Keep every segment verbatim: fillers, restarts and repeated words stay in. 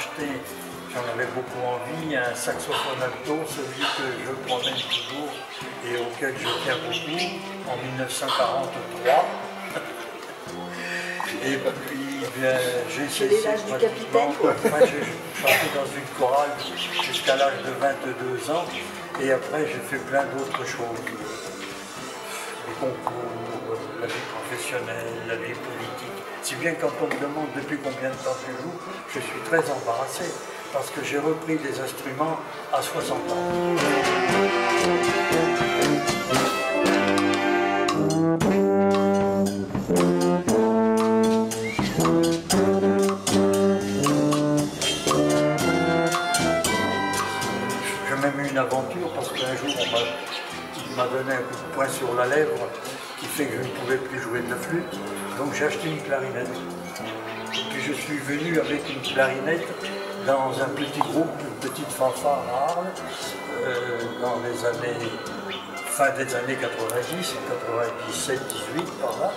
acheté, j'en avais beaucoup envie, un saxophone alto, celui que je promène toujours et auquel je tiens beaucoup, en mille neuf cent quarante-trois. Et puis bien, j'ai cessé l'âge du capitaine, quoi. Enfin, j'ai chanté dans une chorale jusqu'à l'âge de vingt-deux ans et après j'ai fait plein d'autres choses. Les concours, la vie professionnelle, la vie politique. Si bien quand on me demande depuis combien de temps je joue, je suis très embarrassé parce que j'ai repris des instruments à soixante ans. J'ai même eu une aventure parce qu'un jour on m'a il m'a donné un coup de poing sur la lèvre qui fait que je ne pouvais plus jouer de flûte, donc j'ai acheté une clarinette. Et puis je suis venu avec une clarinette dans un petit groupe, une petite fanfare à Arles, euh, dans les années, fin des années quatre-vingt-dix, quatre-vingt-dix-sept dix-huit par là.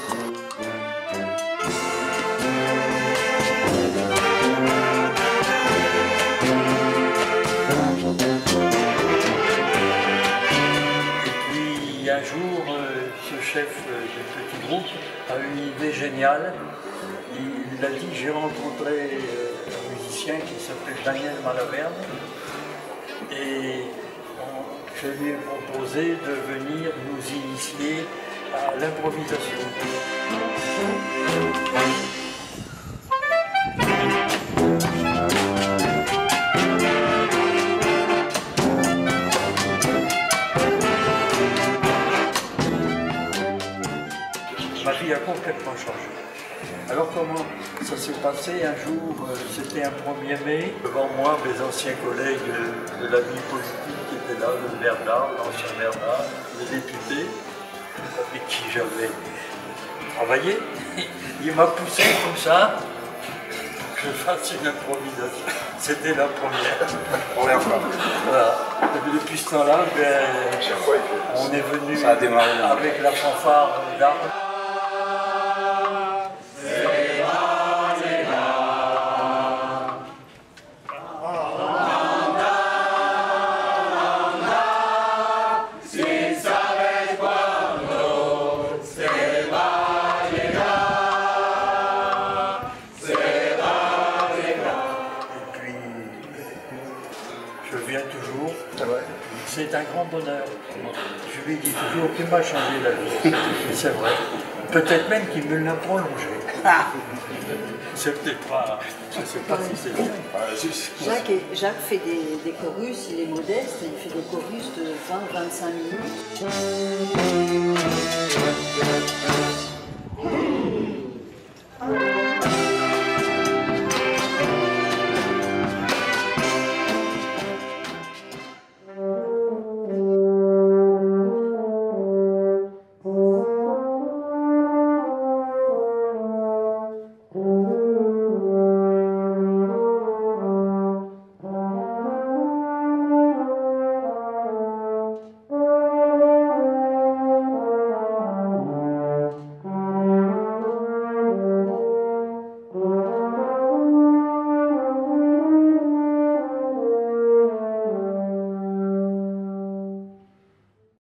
Un jour, euh, ce chef euh, du petit groupe a eu une idée géniale. Il a dit, j'ai rencontré euh, un musicien qui s'appelle Daniel Malaverne et on, je lui ai proposé de venir nous initier à l'improvisation. Ma vie a complètement changé. Alors comment ça s'est passé? Un jour, euh, c'était un premier mai, devant moi mes anciens collègues euh, de la vie politique qui étaient là, le maire d'Arles, l'ancien maire d'Arles, les députés avec qui j'avais travaillé. Il m'a poussé comme ça pour que je fasse une improvisation. C'était la première. Première fois. Voilà. Et depuis ce temps-là, ben, on est venu avec la fanfare d'Arles. Je viens toujours, c'est un grand bonheur. Je lui dis toujours qu'il m'a changé la vie, c'est vrai. Peut-être même qu'il me l'a prolongé. C'est peut-être pas, je ne sais pas si c'est bien. Jacques, est, Jacques fait des, des chorus, il est modeste, il fait des chorus de vingt à vingt-cinq minutes.